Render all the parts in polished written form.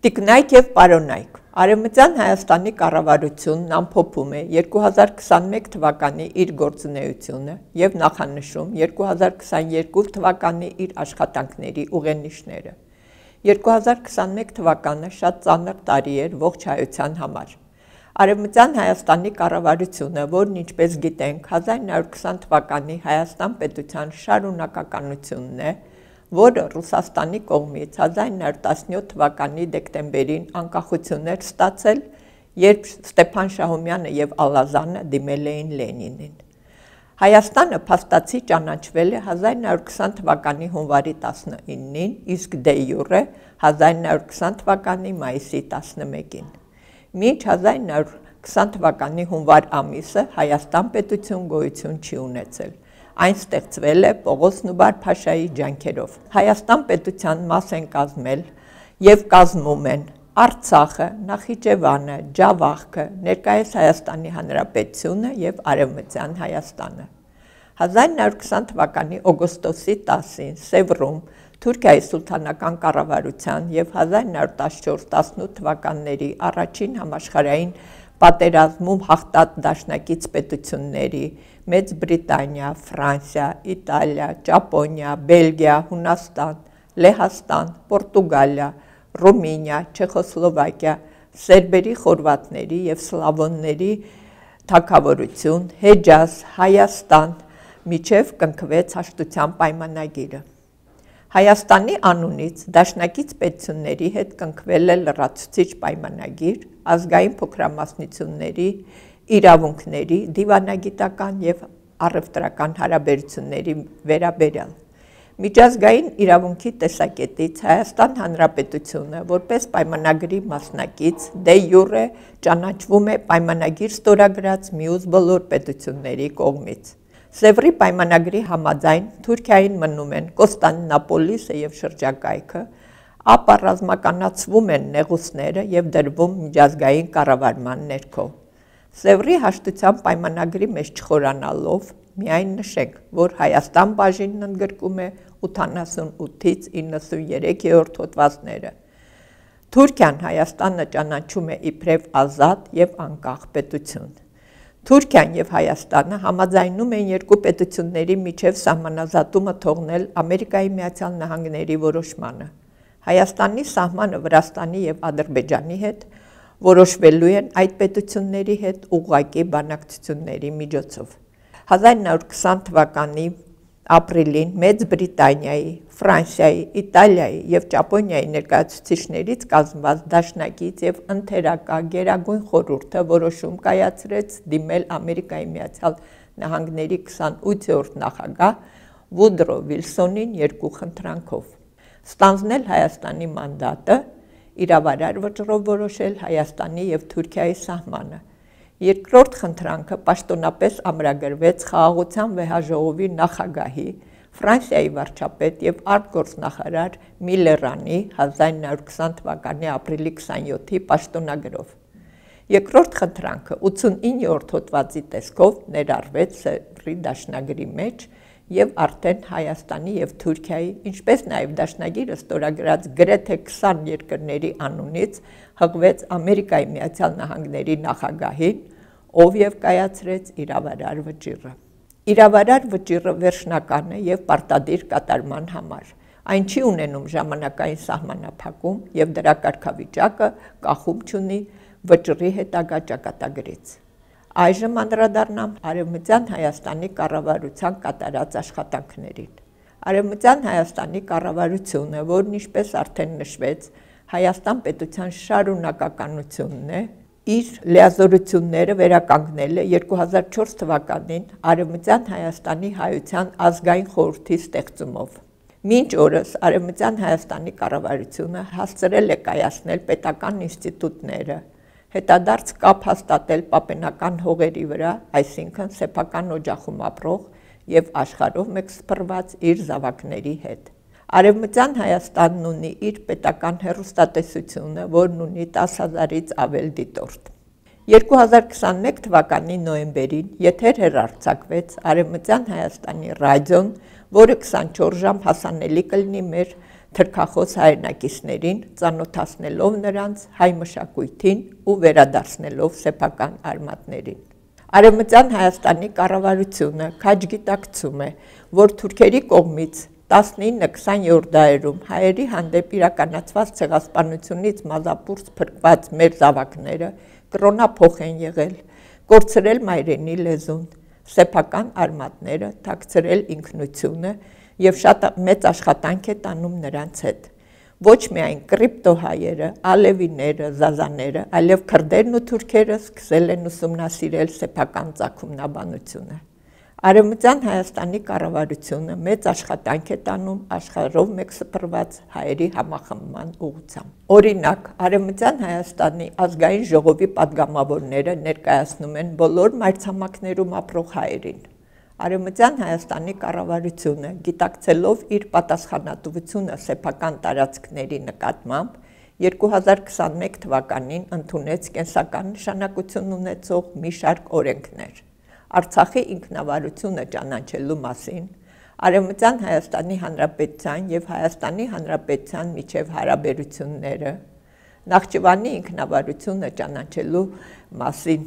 Տիկնայք եւ պարոնայք, Արեւմտեան Հայաստանի կառավարությունն ամփոփում է 2021 թվականի իր գործունեությունը եւ նախանշում 2022 թվականի իր աշխատանքների ուղենիշները։ 2021 թվականը շատ ծանր տարի էր ողջ հայության համար։ Արեւմտեան Հայաստանի կառավարությունը, որն ինչպես գիտենք, 1920 թվականի Հայաստան պետության շարունակականությունն է, որը Ռուսաստանի կողմից 1917 թվականի դեկտեմբերին անկախություններ ստացել, երբ Ստեփան Շահումյանը եւ Ալազանը դիմել էին Լենինին։ Հայաստանը փաստացի ճանաչվել է 1920 թվականի հունվարի 19-ին, իսկ դե-յուրե 1920 թվականի մայիսի 11-ին։ Մինչ 1920 թվականի հունվար ամիսը Հայաստան պետություն գոյություն չի ունեցել։ Այն ստեղծվել է Պողոս Նուբար-փաշայի ջանքերով։ Հայաստան պետության մաս են կազմել եւ կազմում են Արցախը, Նախիջևանը, Ջավախքը, ներկայիս Հայաստանի Հանրապետությունը եւ Արեւմտեան Հայաստանը։ 1920 թվականի օգոստոսի 10-ին Սևրում Թուրքիայի սուլթանական կառավարության եւ 1914-18 թվականների առաջին համաշխարհային պատերազմում հաղթած դաշնակից պետությունների Մեծ Բրիտանիա, Ֆրանսիա, Իտալիա, Ճապոնիա, Բելգիա, Հունաստան, Լեհաստան, Պորտուգալիա, Ռումինիա, Չեխոսլովակիա, սերբերի, խորվաթների եւ սլավոնների թագավորություն, Հեջազ, Հայաստան, միջև կնքվեց հաշտության պայմանագիրը։ Հայաստանի անունից դաշնակից պետությունների հետ կնքվել է լրացուցիչ պայմանագիր, ազգային փոքրամասնությունների իրավունքների, դիվանագիտական եւ առևտրական հարաբերությունների վերաբերյալ։ Միջազգային իրավունքի տեսակետից Հայաստան Հանրապետությունը որպես պայմանագրի մասնակից դե-յուրե ճանաչվում է պայմանագիր ստորագրած մյուս բոլոր պետությունների կողմից։ Սևրի պայմանագրի համաձայն Թուրքիային մնում են Կոստանդնուպոլիսը եւ շրջակայքը, ապա ռազմականացվում են նեղուցները եւ դրվում միջազգային կառավարման ներքո։ Սևրի հաշտության պայմանագրի մեջ չխորանալով միայն նշենք, որ Հայաստան բաժինն ընդգրկում է 88-ից 93-րդ հոդվածները։ Թուրքիան Հայաստանը ճանաչում է իբրև ազատ եւ անկախ պետություն։ Թուրքիան եւ Հայաստանը համաձայնում են երկու պետությունների միջև սահմանազատումը թողնել Ամերիկայի Միացյալ Նահանգների որոշմանը։ Հայաստանի սահմանը Վրաստանի եւ Ադրբեջանի հետ որոշվելու են այդ պետությունների հետ ուղղակի բանակցությունների միջոցով։ 1920 թվականի ապրիլին Մեծ Բրիտանիայի, Ֆրանսիայի, Իտալիայի եւ Ճապոնիայի ներկայացուցիչներից կազմված դաշնակից եւ ընթերակա Գերագույն խորհուրդը որոշում կայացրեց դիմել Ամերիկայի Միացյալ Նահանգների 28-րդ նախագահ Վուդրո Վիլսոնին երկու խնդրանքով։ Ստանձնել Հայաստանի մանդատը, իրավարար վճռով որոշել Հայաստանի եւ Թուրքիայի սահմանը։ Երկրորդ խնդրանքը պաշտոնապես ամրագրվեց Խաղաղության վեհաժողովի նախագահի, Ֆրանսիայի վարչապետ եւ արտգործնախարար Միլերանի 1920 թվականի ապրիլի 27-ի պաշտոնագրով։ Երկրորդ խնդրանքը 89-րդ հոդվածի տեսքով ներառվեց Սևրի դաշնագրի մեջ եւ արդեն Հայաստանի եւ Թուրքիայի, ինչպես նաեւ դաշնագիրը ստորագրած գրեթե 20 երկրների անունից հղվեց Ամերիկայի Միացյալ Նահանգների նախագահին, ով եւ կայացրեց իրավարար վճիռը։ Իրավարար վճիռը վերջնական է եւ պարտադիր կատարման համար։ Այն չի ունենում ժամանակային սահմանափակում եւ դրա կարգավիճակը կախում չունի վճռի հետագա ճակատագրից։ Այժմ անդրադառնամ Արեւմտեան Հայաստանի կառավարության կատարած աշխատանքներին։ Արեւմտեան Հայաստանի կառավարությունը, որն ինչպես արդեն նշվեց, Հայաստան պետության շարունակականությունն է, իր լիազորությունները վերականգնել է 2004 թվականին Արեւմտեան Հայաստանի հայութեան ազգային խորհրդի ստեղծումով։ Մինչ օրս Արեւմտեան Հայաստանի կառավարությունը հասցրել է կայացնել պետական ինստիտուտները, հետադարձ կապ հաստատել պապենական հողերի վրա, այսինքն սեփական օջախում ապրող եւ աշխարհով մեկ սփռված իր զավակների հետ։ Արեւմտեան Հայաստանն ունի իր պետական հեռուստատեսությունը, որն ունի 10,000-ից ավել դիտորդ։ 2021 թվականի նոյեմբերին եթեր հեռարձակվեց Արեւմտեան Հայաստանի ռադիոն, որը 24 ժամ հասանելի կլինի մեր թրքախոս հայրենակիցներին, ծանոթացնելով նրանց հայ մշակույթին ու վերադարձնելով սեփական արմատներին։ Արևմտյան Հայաստանի կառավարությունը քաջ գիտակցում է, որ թուրքերի կողմից 19-20-րդ դարերում հայերի հանդեպ իրականացված ցեղասպանությունից մազապուրծ փրկված մեր զավակները կրոնափոխ են եղել, կորցրել մայրենի լեզուն, սեփական արմատները, թաքցրել ինքնությունը եւ շատ մեծ աշխատանք է տանում նրանց հետ։ Ոչ միայն կրիպտոհայերը, ալևիները, զազաները, այլև քրդերն ու թուրքերը սկսել են ուսումնասիրել սեփական ծագումնաբանությունը։ Արևմտյան Հայաստանի կառավարությունը մեծ աշխատանք է տանում աշխարհով մեկ սփռված հայերի համախմբման ուղղությամբ։ Օրինակ, Արևմտյան Հայաստանի ազգային ժողովի падգամավորները ներկայացնում են բոլոր մայրցամաքներում ապրող հայերին։ Արևմտյան Հայաստանի կառավարությունը, գիտակցելով իր պատասխանատվությունը սեփական տարածքների նկատմամբ, 2021 թվականին ընդունեց կենսական նշանակություն ունեցող մի շարք օրենքներ։ Արցախի ինքնավարությունը ճանաչելու մասին, Արևմտյան Հայաստանի Հանրապետության եւ Հայաստանի Հանրապետության միջև հարաբերությունները, Նախճիվանի ինքնավարությունը ճանաչելու մասին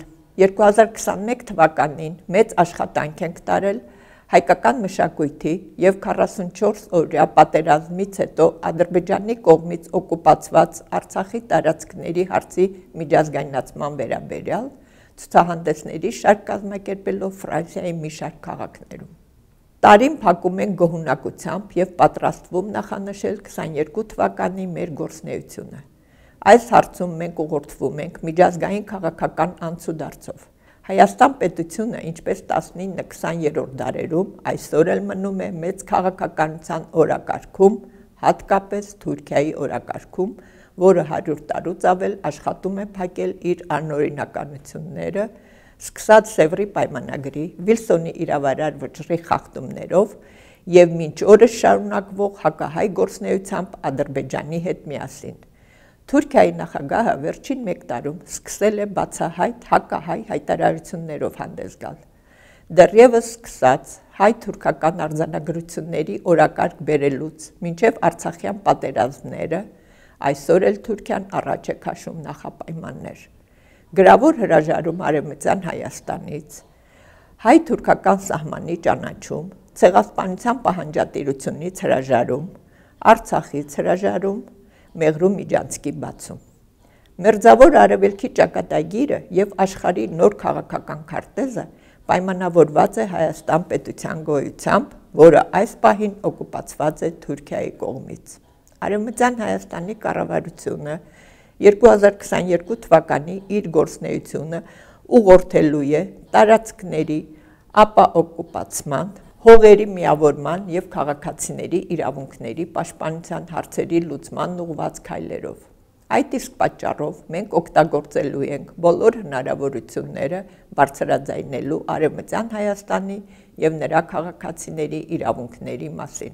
2021 թվականին մեծ աշխատանք ենք տարել հայկական մշակույթի եւ 44 օրյա պատերազմից հետո Ադրբեջանի կողմից օկուպացված Արցախի տարածքների հարցի միջազգայնացման վերաբերյալ ցուցահանդեսների շարք կազմակերպելով Ֆրանսիայի մի շարք քաղաքներում։ Տարին փակում են գոհունակությամբ եւ պատրաստվում նախանշել 22 թվականի մեր գործունեությունը։ Այս հարցում մենք ուղղորդվում ենք միջազգային քաղաքական անցուդարձով։ Հայաստան պետությունը, ինչպես 19-20-րդ դարերում, այսօր էլ մնում է մեծ քաղաքականության օրակարգում, հատկապես Թուրքիայի օրակարգում, որը 100 տարուց ավել աշխատում է փակել իր անօրինականությունները, սկսած Սևրի պայմանագրի, Վիլսոնի իրավարար վճռի խախտումներով եւ մինչ օրս շարունակվող հակահայ գործունեությամբ Ադրբեջանի հետ միասին։ Թուրքիայի նախագահը վերջին մեկ տարում սկսել է բացահայտ հակահայ հայտարարություններով հանդես գալ։ Դեռևս սկսած հայ-թուրքական արձանագրությունների օրակարգ բերելուց մինչև արցախյան պատերազմները, այսօր էլ Թուրքիան առաջ է քաշում նախապայմաններ։ Գրավոր հրաժարում Արևմտյան Հայաստանից, հայ-թուրքական սահմանի ճանաչում, ցեղասպանության պահանջատիրությունից հրաժարում, Արցախից հրաժարում, Մեղրու միջանցքի բացում։ Մերձավոր Արևելքի ճակատագիրը եւ աշխարհի նոր քաղաքական քարտեզը պայմանավորված է Հայաստան պետության գոյությամբ, որը այս պահին օկուպացված է Թուրքիայի կողմից։ Արևմտյան Հայաստանի կառավարությունը 2022 թվականի իր գործունեությունը ուղղորդելու է տարածքների ապաօկուպացման, հողերի միավորման եւ քաղաքացիների իրավունքների պաշտպանության հարցերի լուծման ուղղված քայլերով։ Այդ իսկ պատճառով մենք օգտագործելու ենք բոլոր հնարավորությունները բարձրաձայնելու Արևմտյան Հայաստանի եւ նրա քաղաքացիների իրավունքների մասին։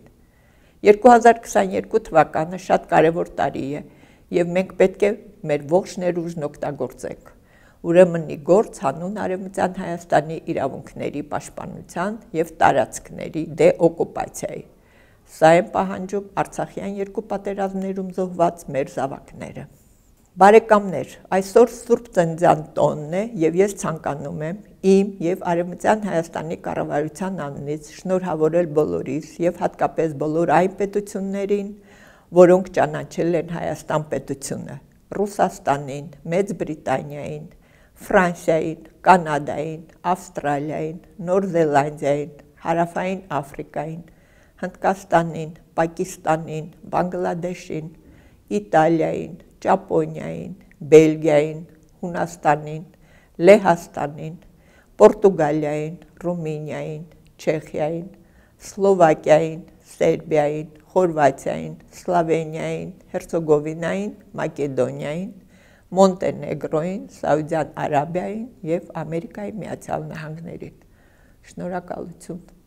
2022 թվականը շատ կարևոր տարի է եւ մենք պետք է մեր ողջ ներուժն օգտագործենք։ Ուրեմն ի գործ հանուն Արևմտյան Հայաստանի իրավունքների պաշտպանության եւ տարածքների դե-օկուպացիայի։ Սա են պահանջում Արցախյան երկու պատերազմներում զոհված մեր զավակները։ Բարեկամներ, այսօր Սուրբ Ծննդեան տոնն է եւ ես ցանկանում եմ իմ եւ Արևմտյան Հայաստանի կառավարության անունից շնորհավորել բոլորիս եւ հատկապես բոլոր այն պետություններին, որոնք ճանաչել են Հայաստան պետությունը, Ռուսաստանին, Մեծ Բրիտանիային, Ֆրանսիային, Կանադային, Ավստրալիային, Նոր Զելանդիային, Հարավային Աֆրիկային, Հնդկաստանին, Պակիստանին, Բանգլադեշին, Իտալիային, Ճապոնիային, Բելգիային, Հունաստանին, Լեհաստանին, Պորտուգալիային, Ռումինիային, Չեխիային, Սլովակիային, Սերբիային, Խորվաթիային, Սլովենիային, Հերցեգովինային, Մակեդոնիային, Մոնտենեգրոին, Սաուդյան Արաբիային եւ Ամերիկայի Միացյալ Նահանգներին։ Շնորհակալություն։